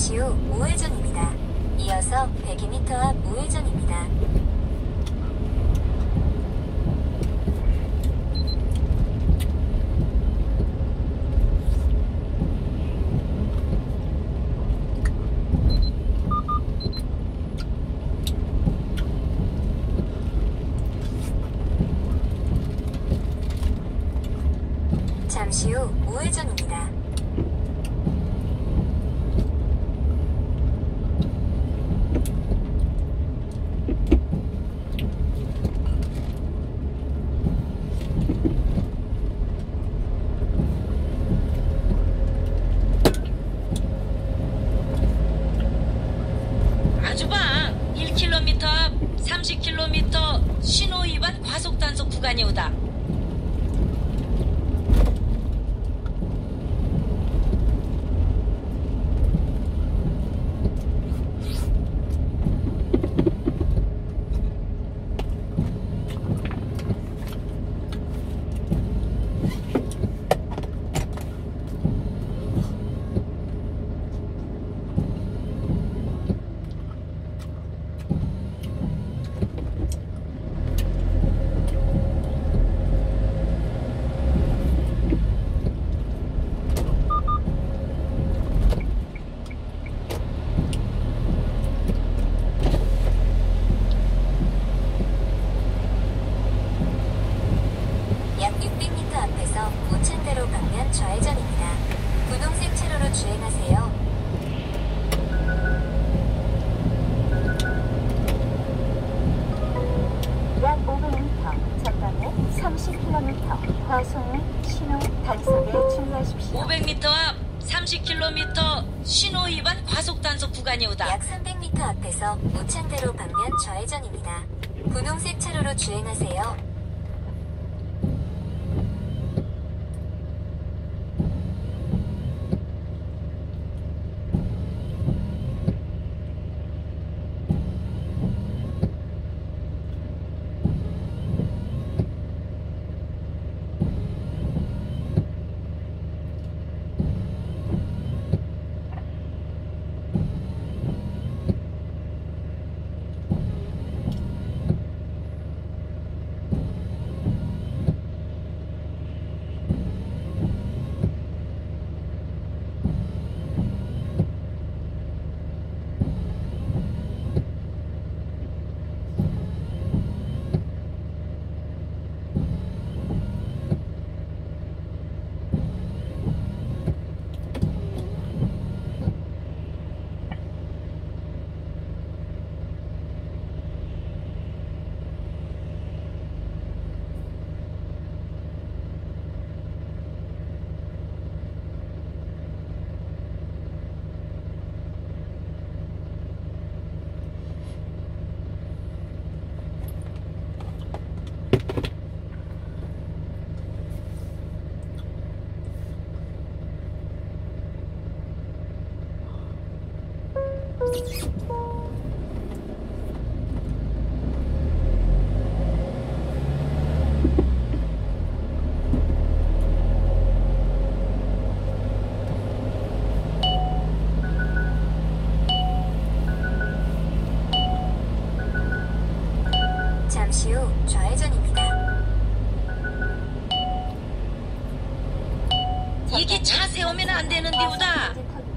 잠시 후 우회전입니다. 이어서 102m 앞 우회전입니다. 잠시 후 우회전입니다. 아주방 1km 앞 30km 신호 위반 과속 단속 구간이 오다. 약 600m 앞에서 우측대로 방면 좌회전입니다. 분홍색 차로로 주행하세요. 약 500m 전방에 30km 과속 및 신호 단속에 주의하십시오. 500m 앞 30km 신호 위반 과속 단속 구간이 오다. 약 300m 앞에서 우측대로 방면 좌회전입니다. 분홍색 차로로 주행하세요. 잠시 후 좌회전입니다. 이게 차 세우면 안 되는 데우다.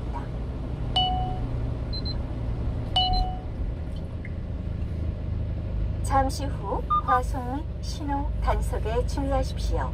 잠시 후 과속 및 신호 단속에 주의하십시오.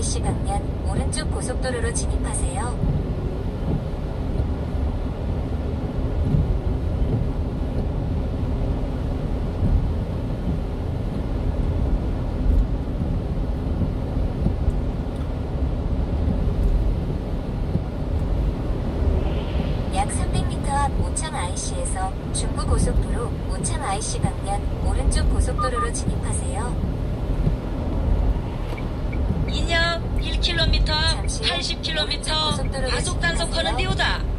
IC 방면 오른쪽 고속도로로 진입하세요. 약 300m 앞 오창 IC에서 중부고속도로 오창 IC 방면 오른쪽 고속도로로 진입하세요. 인역 1km, 잠시 후 80km 오른쪽 고속도로로 과속 단속 진입하세요. 하는데오다.